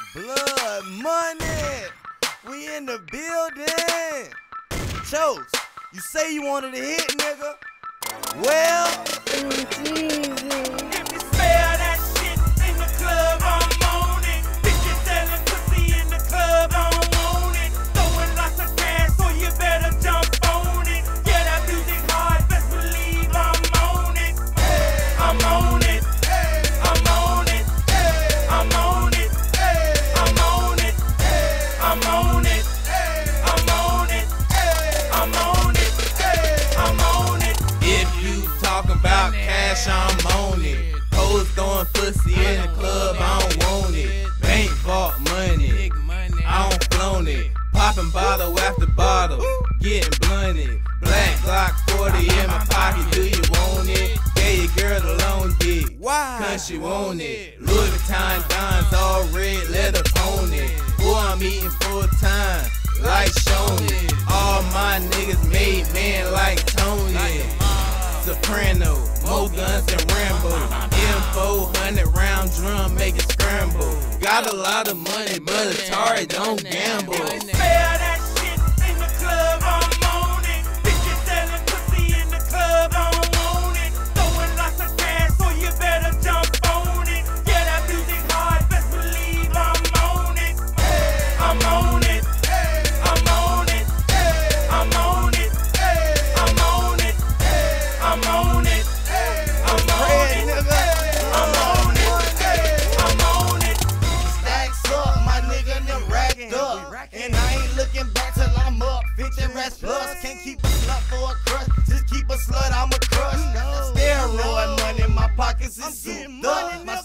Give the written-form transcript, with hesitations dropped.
Blood money, we in the building. Chose, you say you wanted a hit, nigga. Well, If you smell that shit in the club, I'm on it. Bitches selling pussy in the club, I don't want it. Throwing lots of cash, so you better jump on it. Yeah, that music hard, best believe I'm on it. I'm on it. I'm on it. I'm on it. I'm on it. I'm on it. I'm on it. I'm on it. I'm on it. If you talking about cash, I'm on it. Hoes throwing pussy in the club, I don't want it. Bank vault money, I don't flown it. Popping bottle after bottle, getting blunted. Black Glock 40 in my pocket, do you want it? Gave your girl a long dick, why? cause she want it. Louis Vuitton dimes all red, let her tone it. Boy, I'm eating full time, like Shoney. All my niggas made men like Tony. Soprano, more guns than Rambo. M400 round drum, make it scramble. Got a lot of money, but Atari don't gamble. Smell that shit in the club, I'm on it. Bitches selling pussy in the club, I don't want it. Throwing lots of cash, so you better jump on it. Yeah, that music hard, best believe I'm on it. I'm on it. I'm on it. I'm on it. I'm on it. I'm on it. I'm on it. I'm on it. I'm on it. Stacks up, my nigga, them racked up. And I ain't looking back till I'm up 50 rest plus. Can't keep a slut for a crush, just keep a slut, I'm a crush. Steroid money, my pockets is souped up. My